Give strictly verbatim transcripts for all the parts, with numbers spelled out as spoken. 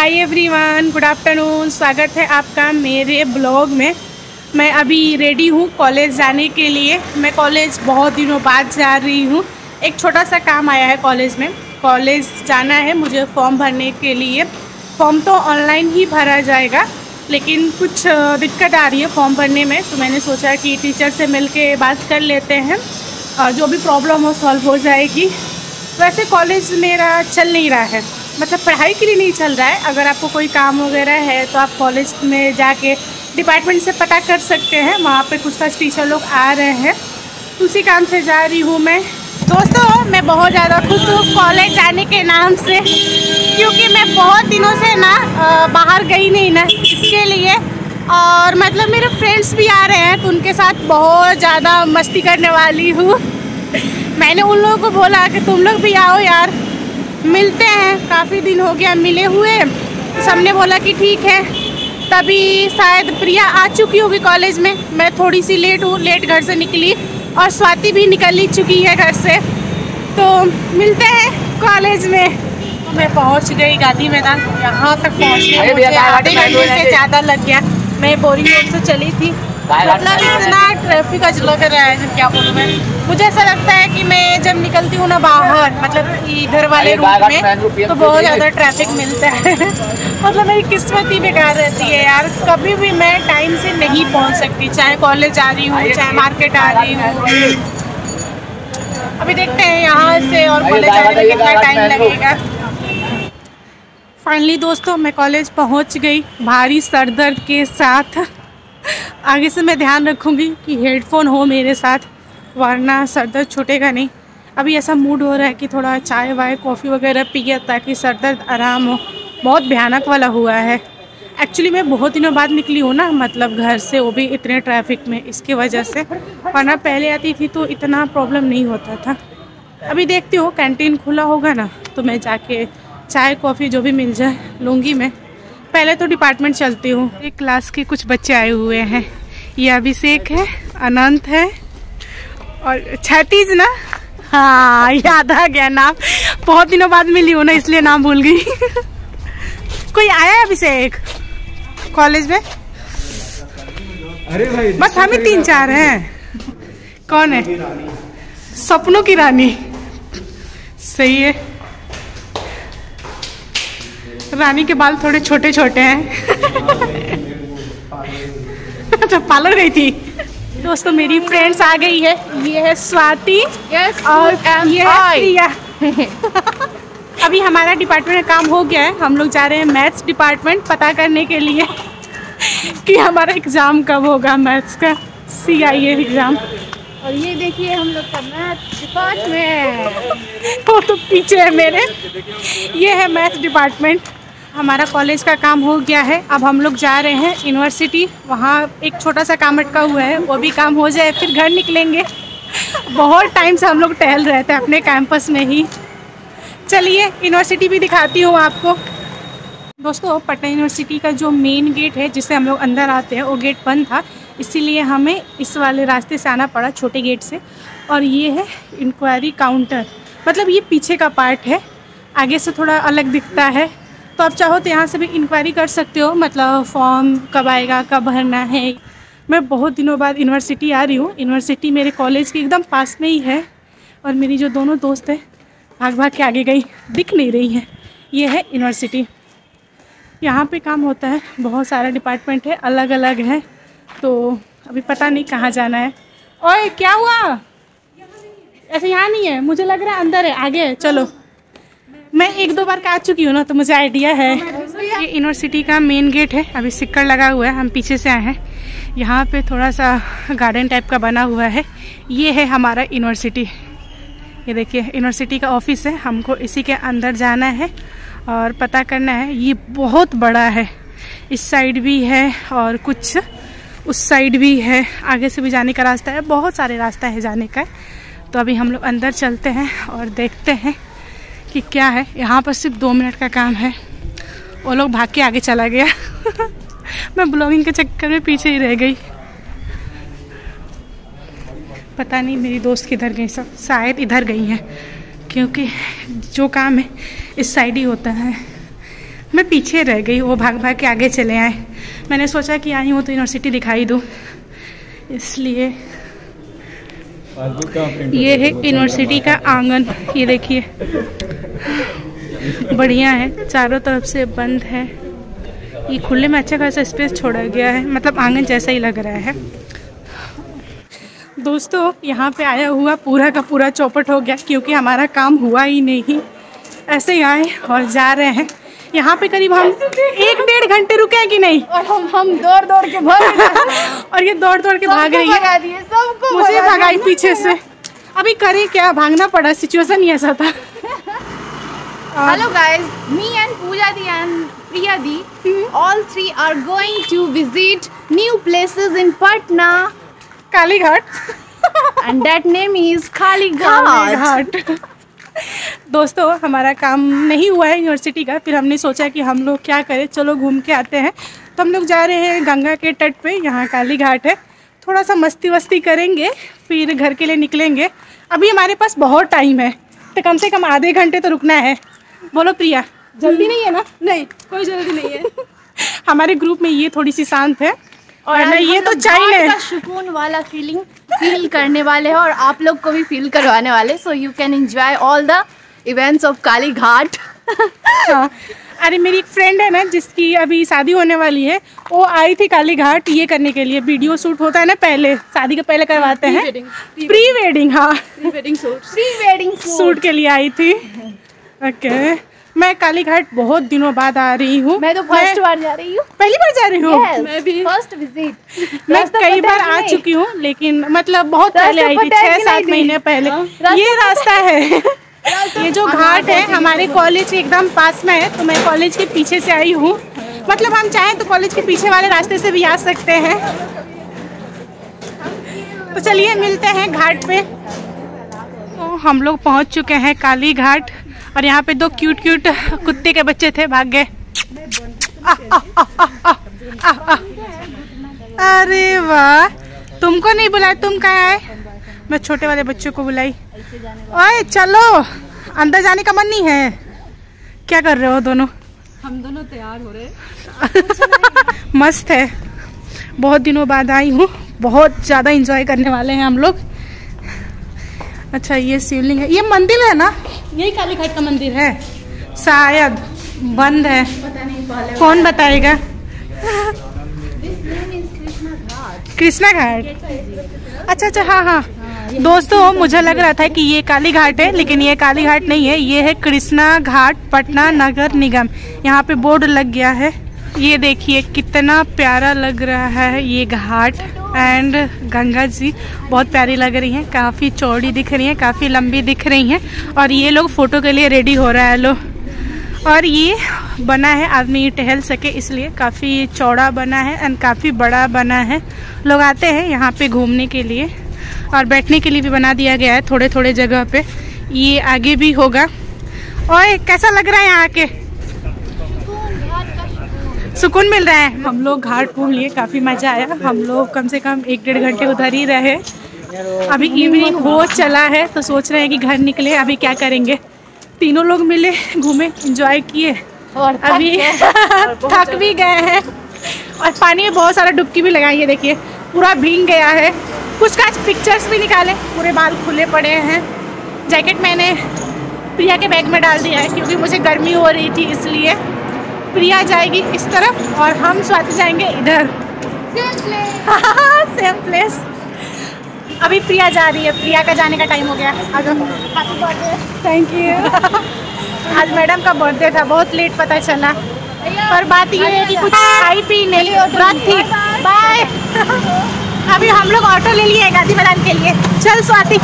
Hi everyone, good afternoon. स्वागत है आपका मेरे ब्लॉग में। मैं अभी रेडी हूँ कॉलेज जाने के लिए। मैं कॉलेज बहुत दिनों बाद जा रही हूँ। एक छोटा सा काम आया है कॉलेज में। कॉलेज जाना है मुझे फॉर्म भरने के लिए। फॉर्म तो ऑनलाइन ही भरा जाएगा, लेकिन कुछ दिक्कत आ रही है फॉर्म भरने में, तो मैंने सोचा कि टीचर से मिल के बात कर लेते हैं और जो भी प्रॉब्लम हो सॉल्व हो जाएगी। वैसे कॉलेज मेरा चल नहीं रहा है, मतलब पढ़ाई के लिए नहीं चल रहा है। अगर आपको कोई काम वगैरह है तो आप कॉलेज में जाके डिपार्टमेंट से पता कर सकते हैं, वहाँ पे कुछ कुछ टीचर लोग आ रहे हैं। उसी काम से जा रही हूँ मैं। दोस्तों, मैं बहुत ज़्यादा खुश हूँ कॉलेज जाने के नाम से, क्योंकि मैं बहुत दिनों से ना बाहर गई नहीं ना, इसके लिए। और मतलब मेरे फ्रेंड्स भी आ रहे हैं तो उनके साथ बहुत ज़्यादा मस्ती करने वाली हूँ। मैंने उन लोगों को बोला कि तुम लोग भी आओ यार, मिलते हैं, काफ़ी दिन हो गया मिले हुए। सबने बोला कि ठीक है। तभी शायद प्रिया आ चुकी होगी कॉलेज में। मैं थोड़ी सी लेट हूँ, लेट घर से निकली, और स्वाति भी निकल ही चुकी है घर से। तो मिलते हैं कॉलेज में। मैं पहुँच गई गांधी मैदान। यहाँ तक पहुँचने में मुझे आधे घंटे से ज़्यादा लग गया। मैं बोरिंग रोड से चली थी, मतलब इतना ट्रैफिक आज लग रहा है, जब क्या बोलूँ मैं। मुझे ऐसा लगता है कि मैं जब निकलती हूँ ना बाहर, मतलब इधर वाले रूट में, तो बहुत ज़्यादा ट्रैफक मिलता है। मतलब मेरी किस्मत ही बेकार रहती है यार। कभी भी मैं टाइम से नहीं पहुँच सकती, चाहे कॉलेज जा रही हूँ, चाहे मार्केट आ रही हूँ। अभी देखते हैं यहाँ से और कॉलेज जाने में कितना टाइम लगेगा। फाइनली दोस्तों, मैं कॉलेज पहुँच गई भारी सर दर्द के साथ। आगे से मैं ध्यान रखूँगी कि हेडफोन हो मेरे साथ, वरना सर दर्द छूटेगा नहीं। अभी ऐसा मूड हो रहा है कि थोड़ा चाय वाय कॉफ़ी वगैरह पिए ताकि सर दर्द आराम हो। बहुत भयानक वाला हुआ है। एक्चुअली मैं बहुत दिनों बाद निकली हूँ ना, मतलब घर से, वो भी इतने ट्रैफिक में, इसकी वजह से। वरना पहले आती थी तो इतना प्रॉब्लम नहीं होता था। अभी देखती हूँ कैंटीन खुला होगा ना, तो मैं जाके चाय कॉफ़ी जो भी मिल जाए लूँगी मैं। पहले तो डिपार्टमेंट चलती हूँ। एक क्लास के कुछ बच्चे आए हुए हैं। ये अभिषेक है, अनंत है और क्षैतिज ना, हाँ याद आ गया नाम। बहुत दिनों बाद मिली हूँ ना, इसलिए नाम भूल गई। कोई आया है अभिषेक कॉलेज में? अरे भाई, बस हम ही तीन चार हैं। कौन है? सपनों की रानी। सही है। रानी के बाल थोड़े छोटे छोटे हैं। अच्छा, पार्लर गई थी। दोस्तों, मेरी फ्रेंड्स आ गई है। ये है स्वाति, yes, और ये है प्रिया। अभी हमारा डिपार्टमेंट का काम हो गया है। हम लोग जा रहे हैं मैथ्स डिपार्टमेंट पता करने के लिए कि हमारा एग्ज़ाम कब होगा, मैथ्स का सी आई ए एग्ज़ाम। और ये देखिए हम लोग का मैथ्स डिपार्टमेंट, वो तो पीछे है मेरे। ये है मैथ्स डिपार्टमेंट। हमारा कॉलेज का काम हो गया है। अब हम लोग जा रहे हैं यूनिवर्सिटी। वहाँ एक छोटा सा काम अटका हुआ है, वो भी काम हो जाए फिर घर निकलेंगे। बहुत टाइम से हम लोग टहल रहे थे अपने कैंपस में ही। चलिए यूनिवर्सिटी भी दिखाती हूँ आपको। दोस्तों, पटना यूनिवर्सिटी का जो मेन गेट है जिससे हम लोग अंदर आते हैं, वो गेट बंद था, इसीलिए हमें इस वाले रास्ते से आना पड़ा, छोटे गेट से। और ये है इंक्वायरी काउंटर, मतलब ये पीछे का पार्ट है, आगे से थोड़ा अलग दिखता है। तो आप चाहो तो यहाँ से भी इंक्वायरी कर सकते हो, मतलब फॉर्म कब आएगा, कब भरना है। मैं बहुत दिनों बाद यूनिवर्सिटी आ रही हूँ। यूनिवर्सिटी मेरे कॉलेज के एकदम पास में ही है। और मेरी जो दोनों दोस्त हैं भाग भाग के आगे गई, दिख नहीं रही है। ये है यूनिवर्सिटी। यहाँ पे काम होता है, बहुत सारा डिपार्टमेंट है, अलग अलग है। तो अभी पता नहीं कहाँ जाना है। ओए क्या हुआ? ऐसे यहाँ नहीं है, मुझे लग रहा है अंदर है, आगे है। चलो, मैं एक दो बार का आ चुकी हूँ ना, तो मुझे आइडिया है। ये यूनिवर्सिटी का मेन गेट है। अभी सिक्कर लगा हुआ है, हम पीछे से आए हैं। यहाँ पे थोड़ा सा गार्डन टाइप का बना हुआ है। ये है हमारा यूनिवर्सिटी। ये देखिए यूनिवर्सिटी का ऑफिस है। हमको इसी के अंदर जाना है और पता करना है। ये बहुत बड़ा है, इस साइड भी है और कुछ उस साइड भी है। आगे से भी जाने का रास्ता है, बहुत सारे रास्ता है जाने का। तो अभी हम लोग अंदर चलते हैं और देखते हैं कि क्या है। यहाँ पर सिर्फ दो मिनट का काम है। वो लोग भाग के आगे चला गया। मैं ब्लॉगिंग के चक्कर में पीछे ही रह गई। पता नहीं मेरी दोस्त किधर गई, सब शायद इधर गई हैं, क्योंकि जो काम है इस साइड ही होता है। मैं पीछे रह गई, वो भाग भाग के आगे चले आए। मैंने सोचा कि आई हूँ तो यूनिवर्सिटी दिखाई दूँ, इसलिए। ये है यूनिवर्सिटी का आंगन, ये देखिए बढ़िया है, चारों तरफ से बंद है। ये खुले में अच्छा खासा स्पेस छोड़ा गया है, मतलब आंगन जैसा ही लग रहा है। दोस्तों यहाँ पे आया हुआ पूरा का पूरा चौपट हो गया, क्योंकि हमारा काम हुआ ही नहीं। ऐसे ही आए और जा रहे हैं। यहाँ पे करीब हम एक डेढ़ घंटे रुके हैं कि नहीं, और हम हम दौड़ दौड़ के भाग और ये दौड़ दौड़ के भाग रही है, सबको मुझे भगाई पीछे से। अभी करे क्या, भागना पड़ा, सिचुएशन ही ऐसा था। Hello guys, me and Pooja Di and Priya Di, all three are going to visit new places in Patna. Kali Ghat And that name is Kali Kali Ghat. घाट। दोस्तों हमारा काम नहीं हुआ है यूनिवर्सिटी का, फिर हमने सोचा कि हम लोग क्या करें, चलो घूम के आते हैं। तो हम लोग जा रहे हैं गंगा के तट पे, यहाँ काली घाट है। थोड़ा सा मस्ती वस्ती करेंगे, फिर घर के लिए निकलेंगे। अभी हमारे पास बहुत टाइम है, तो कम से कम आधे घंटे तो रुकना है। बोलो प्रिया, जल्दी नहीं है ना? नहीं, कोई जल्दी नहीं है। हमारे ग्रुप में ये थोड़ी सी शांत है, और और ये तो चाहिए का सुकून वाला फीलिंग फील करने वाले हैं, और आप लोग को भी फील करवाने वाले। So you can enjoy all the events of Kalighat. हाँ, अरे मेरी एक फ्रेंड है ना, जिसकी अभी शादी होने वाली है, वो आई थी काली घाट ये करने के लिए। वीडियो शूट होता है ना, पहले शादी के पहले करवाते हैं, प्री वेडिंग। हाँ, pre wedding shoot pre wedding shoot के लिए आई थी। ओके, मैं काली घाट बहुत दिनों बाद आ रही हूँ। मैं तो फर्स्ट बार जा रही हूँ। पहली बार जा रही हूँ? yes, मैं भी फर्स्ट विजिट। मैं कई बार आ चुकी हूँ, लेकिन मतलब बहुत पहले आई थी, छह सात महीने पहले। ये रास्ता है, ये जो घाट है हमारे कॉलेज के एकदम पास में है, तो मैं कॉलेज के पीछे से आई हूँ। मतलब हम चाहें तो कॉलेज के पीछे वाले रास्ते से भी आ सकते हैं। तो चलिए मिलते हैं घाट पे। तो हम लोग पहुँच चुके हैं काली घाट, और यहाँ पे दो क्यूट क्यूट कुत्ते के बच्चे थे, भाग गए। अरे वाह, तुमको नहीं बुलाया, तुम कहाँ आए? मैं छोटे वाले बच्चों को बुलाई। ओए चलो, अंदर जाने का मन नहीं है? क्या कर रहे हो दोनों? हम दोनों तैयार हो रहे। मस्त है, बहुत दिनों बाद आई हूँ, बहुत ज़्यादा एंजॉय करने वाले हैं हम लोग। अच्छा, ये शिवलिंग है, ये मंदिर है ना? यही काली घाट का मंदिर है शायद, बंद है, पता नहीं, कौन बताएगा? कृष्णा घाट। अच्छा अच्छा, हाँ हाँ दोस्तों, मुझे लग रहा था कि ये काली घाट है, लेकिन ये काली घाट नहीं है, ये है कृष्णा घाट पटना नगर निगम। यहाँ पे बोर्ड लग गया है। ये देखिए कितना प्यारा लग रहा है ये घाट। एंड गंगा जी बहुत प्यारी लग रही हैं, काफ़ी चौड़ी दिख रही हैं, काफ़ी लंबी दिख रही हैं। और ये लोग फोटो के लिए रेडी हो रहा है लो। और ये बना है आदमी टहल सके, इसलिए काफ़ी चौड़ा बना है एंड काफ़ी बड़ा बना है। लोग आते हैं यहाँ पे घूमने के लिए, और बैठने के लिए भी बना दिया गया है थोड़े थोड़े जगह पे। ये आगे भी होगा। और कैसा लग रहा है यहाँ के? सुकून मिल रहा है। हम लोग घाट घूम लिए, काफ़ी मज़ा आया। हम लोग कम से कम एक डेढ़ घंटे उधर ही रहे। अभी इवनिंग हो चला है, तो सोच रहे हैं कि घर निकले। अभी क्या करेंगे, तीनों लोग मिले, घूमे, एंजॉय किए, और अभी थक भी गए हैं। और पानी में बहुत सारा डुबकी भी लगाई है, देखिए पूरा भीग गया है। कुछ काच पिक्चर्स भी निकाले, पूरे बाल खुले पड़े हैं। जैकेट मैंने प्रिया के बैग में डाल दिया है, क्योंकि मुझे गर्मी हो रही थी, इसलिए। प्रिया जाएगी इस तरफ और हम स्वाति जाएंगे इधर। Same place. अभी प्रिया जा रही है, प्रिया का जाने का टाइम हो गया। Happy birthday. Thank you. आज मैडम का बर्थडे था, बहुत लेट पता चला, पर बात ये है कि कुछ खाई पी नहीं बात थी। बाय। अभी हम लोग ऑटो ले लिए गांधी मैदान के लिए। चल स्वाति।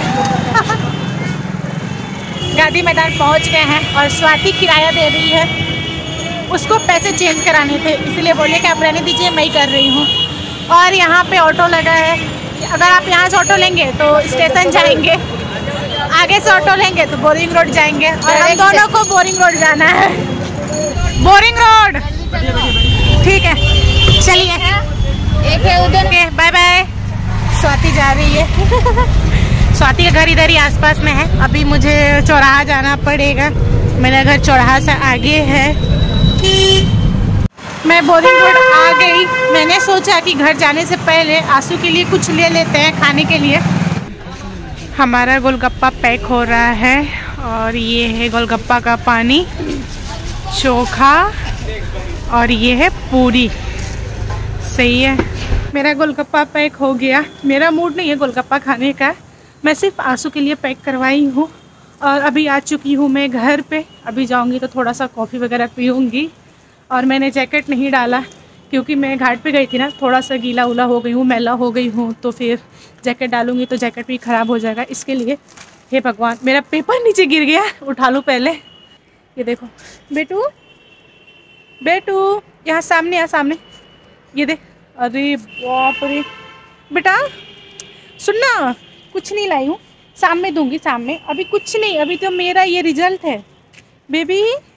गांधी मैदान पहुंच गए हैं, और स्वाति किराया दे रही है। उसको पैसे चेंज कराने थे, इसलिए बोले कि आप रहने दीजिए, मैं ही कर रही हूँ। और यहाँ पे ऑटो लगा है, अगर आप यहाँ से ऑटो लेंगे तो स्टेशन जाएंगे, आगे से ऑटो लेंगे तो बोरिंग रोड जाएंगे, और हम दोनों को बोरिंग रोड जाना है। बोरिंग रोड, ठीक है, चलिए। एक है उधर। Bye bye. स्वाति जा रही है। स्वाति का घर इधर ही आसपास में है। अभी मुझे चौराहा जाना पड़ेगा, मेरा घर चौराहा से आगे है। मैं बोरिंग रोड आ गई। मैंने सोचा कि घर जाने से पहले आंसू के लिए कुछ ले लेते हैं खाने के लिए। हमारा गोलगप्पा पैक हो रहा है और ये है गोलगप्पा का पानी, चोखा और ये है पूरी। सही है। मेरा गोलगप्पा पैक हो गया। मेरा मूड नहीं है गोलगप्पा खाने का, मैं सिर्फ आंसू के लिए पैक करवाई हूँ। और अभी आ चुकी हूँ मैं घर पे। अभी जाऊँगी तो थोड़ा सा कॉफ़ी वगैरह पीऊँगी। और मैंने जैकेट नहीं डाला क्योंकि मैं घाट पे गई थी ना, थोड़ा सा गीला उला हो गई हूँ, मैला हो गई हूँ, तो फिर जैकेट डालूँगी तो जैकेट भी ख़राब हो जाएगा। इसके लिए हे भगवान, मेरा पेपर नीचे गिर गया, उठा लूँ पहले। ये देखो बेटू, बेटू यहाँ सामने, यहाँ सामने, ये देख। अरे बाप रे बेटा, सुनना, कुछ नहीं लाई हूँ, सामने दूंगी, सामने। अभी कुछ नहीं, अभी तो मेरा ये रिजल्ट है बेबी।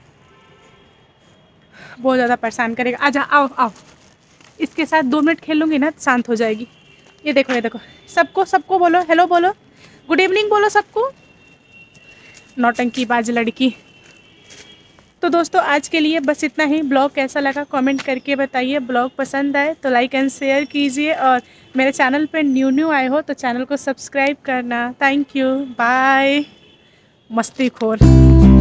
बहुत ज़्यादा परेशान करेगा। आजा, आओ आओ, इसके साथ दो मिनट खेलूँगी ना शांत हो जाएगी। ये देखो, ये देखो, सबको सबको बोलो हेलो, बोलो गुड इवनिंग, बोलो सबको। नौटंकीबाज लड़की। तो दोस्तों आज के लिए बस इतना ही। ब्लॉग कैसा लगा कमेंट करके बताइए। ब्लॉग पसंद आए तो लाइक एंड शेयर कीजिए और मेरे चैनल पे न्यू न्यू आए हो तो चैनल को सब्सक्राइब करना। Thank you, bye. मस्ती खोर।